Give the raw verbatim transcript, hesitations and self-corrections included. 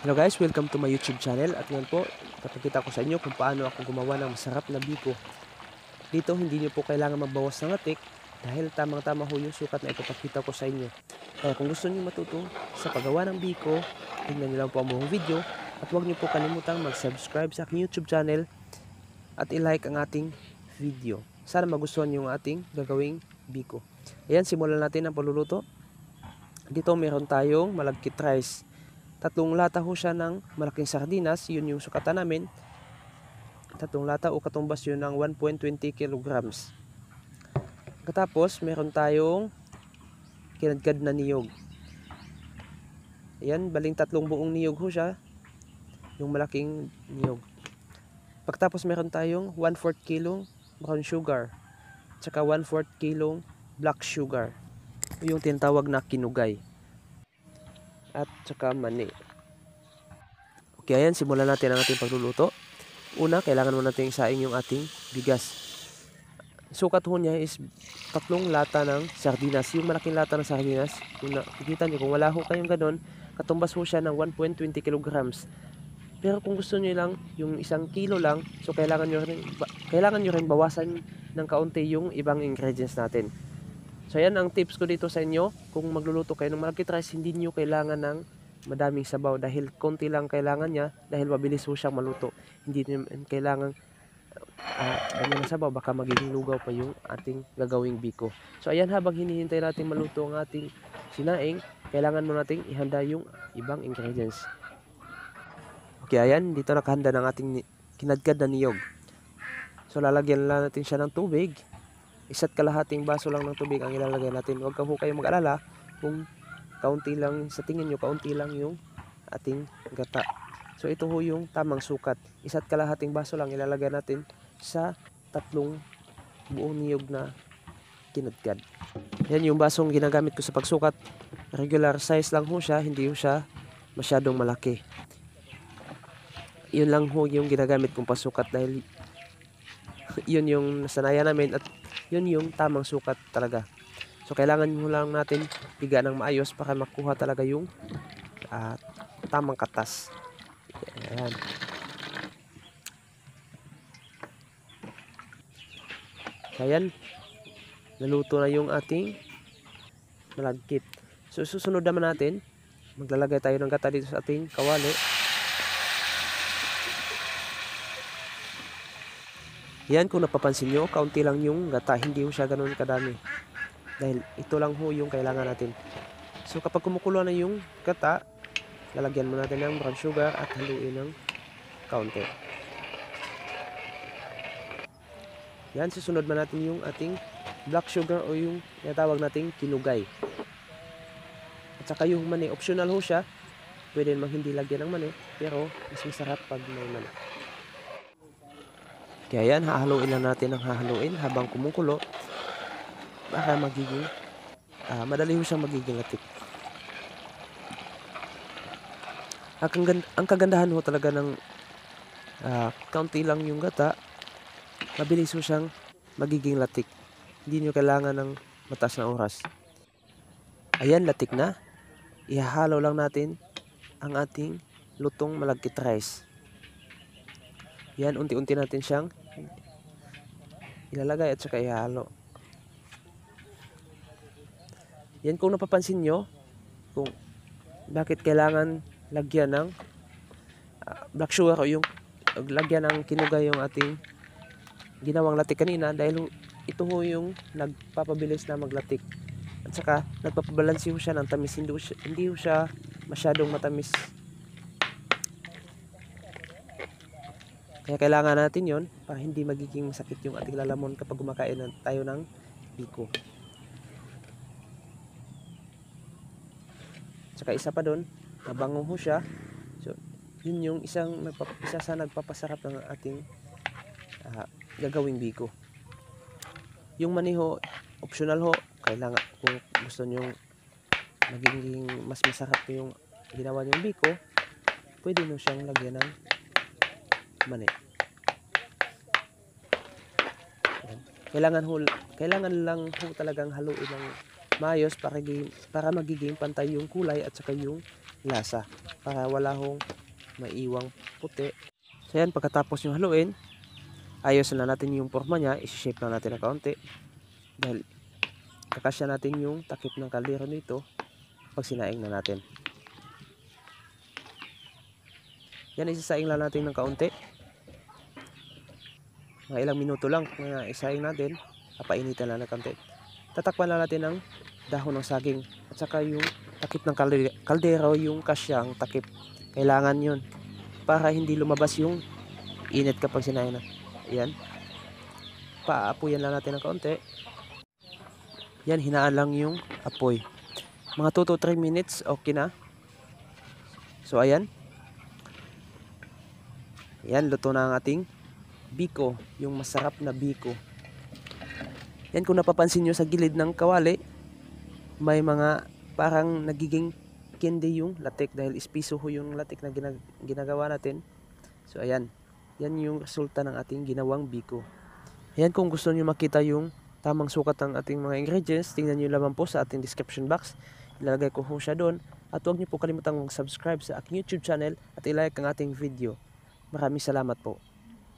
Hello guys, welcome to my YouTube channel. At ngayon po, papakita ko sa inyo kung paano ako gumawa ng masarap na biko. Dito, hindi nyo po kailangan magbawas ng atik dahil tamang-tama ho yung sukat na ipapakita ko sa inyo. Kaya kung gusto nyo matuto sa paggawa ng biko, tingnan nyo lang po ang buong video. At huwag nyo po kalimutang mag-subscribe sa aking YouTube channel at i-like ang ating video. Sana magustuhan nyo ang ating gagawing biko. Ayan, simulan natin ang pagluluto. Dito meron tayong malagkit rice. Tatlong lata ho siya ng malaking sardinas, yun yung sukatan namin. Tatlong lata o katumbas yun ng one point two zero kilograms. Katapos, meron tayong kinadkad na niyog. Ayan, baling tatlong buong niyog ho siya, yung malaking niyog. Pagkatapos, meron tayong one fourth kilong brown sugar, tsaka one fourth kilong black sugar, yung tinatawag na kinugay. At saka mani. Okay, ayan, simulan natin ang ating pagluluto. Una, kailangan mo natin isaing yung ating bigas. Sukat ho niya is tatlong lata ng sardinas. Yung malaking lata ng sardinas, kung nakikita nyo, kung wala ho kayong ganon, katumbas ho siya ng one point two zero kilograms. Pero kung gusto nyo lang yung isang kilo lang, so kailangan nyo rin, kailangan nyo rin bawasan ng kaunti yung ibang ingredients natin. So yan ang tips ko dito sa inyo. Kung magluluto kayo ng malagkit rice, hindi nyo kailangan ng madaming sabaw dahil konti lang kailangan niya dahil mabilis ho siyang maluto. Hindi nyo kailangan uh, ano na sabaw, baka magiging lugaw pa yung ating gagawing biko. So ayan, habang hinihintay natin maluto ang ating sinaing, kailangan mo nating ihanda yung ibang ingredients. Okay, ayan, dito nakahanda ng ating kinadkad na niyog. So lalagyan lang natin siya ng tubig. Isa't kalahating baso lang ng tubig ang ilalagay natin. Huwag ka ho kayong mag-alala kung kaunti lang, sa tingin nyo, kaunti lang yung ating gata. So ito ho yung tamang sukat. Isa't kalahating baso lang ilalagay natin sa tatlong buong niyog na kinadkad. Yan yung basong ginagamit ko sa pagsukat. Regular size lang ho siya, hindi ho siya masyadong malaki. Yun lang ho yung ginagamit kong pasukat dahil yun yung nasanayan namin at yun yung tamang sukat talaga. So kailangan mo lang natin piga ng maayos para makuha talaga yung uh, tamang katas. Ayan. Ayan. Naluto na yung ating malagkit. So susunod naman natin, maglalagay tayo ng gata dito sa ating kawali. Yan, kung napapansin nyo, kaunti lang yung gata, hindi ho siya ganun kadami. Dahil ito lang ho yung kailangan natin. So kapag kumukulo na yung gata, lalagyan mo natin ng brown sugar at haluin ng kaunti. Yan, susunod man natin yung ating black sugar o yung tinatawag nating kinugay. At saka yung mani, optional ho siya. Pwede namang hindi lagyan ng mani, pero mas masarap pag may mani. Kaya yan, hahaluin lang natin ang hahaluin habang kumukulo para magiging, uh, madali ho siyang magiging latik. Ang, ang kagandahan ho talaga ng uh, kaunti lang yung gata, mabilis ho siyang magiging latik. Hindi nyo kailangan ng mataas na oras. Ayan, latik na. Ihahalo lang natin ang ating lutong malagkit rice. Yan, unti-unti natin siyang ilalagay at saka ihalo. Yan, kung napapansin nyo, kung bakit kailangan lagyan ng uh, black sugar o yung uh, lagyan ng kinugay yung ating ginawang latik kanina dahil ito ho yung nagpapabilis na maglatik. At saka nagpapabalansi ho siya ng tamis, hindi ho siya, hindi ho siya masyadong matamis. Kaya kailangan natin yon para hindi magiging masakit yung ating lalamon kapag kumakain tayo ng biko. Tsaka isa pa doon, mabango ho siya. So, yun yung isang isa sa nagpapasarap ng ating uh, gagawing biko. Yung mani ho, optional ho. Kailangan, kung gusto nyo magiging mas masarap yung ginawa nyong biko, pwede nyo siyang lagyan ng mani. Kailangan ho, kailangan lang ho talagang haluin ng maayos para, para magiging pantay yung kulay at saka yung lasa. para wala hong maiwang puti. So yan, pagkatapos yung haluin, ayos na natin yung forma niya. Isi-shape lang natin na kaunti dahil kakasya natin yung takip ng kaldero nito pag sinaing na natin. Yan, isasaing lang natin ng kaunti. Mga ilang minuto lang na isaing natin. Papainitan lang ng kaunti. Tatakpan lang natin ng dahon ng saging at saka yung takip ng kaldero, yung kasyang takip. Kailangan yun para hindi lumabas yung init kapag sinaing na. Yan. Paapuyan lang natin ng kaunti. Yan, hinaan lang yung apoy. Mga two to three minutes, okay na. So, ayan. Yan, luto na ang ating biko. Yung masarap na biko. Yan, kung napapansin nyo sa gilid ng kawali, may mga parang nagiging candy yung latik dahil ispiso ho yung latik na ginag ginagawa natin. So, ayan. Yan yung resulta ng ating ginawang biko. Ayan, kung gusto nyo makita yung tamang sukat ng ating mga ingredients, tingnan nyo lamang po sa ating description box. Ilalagay ko ho siya doon. At huwag nyo po kalimutang mag-subscribe sa aking YouTube channel at i-like ang ating video. Maraming salamat po.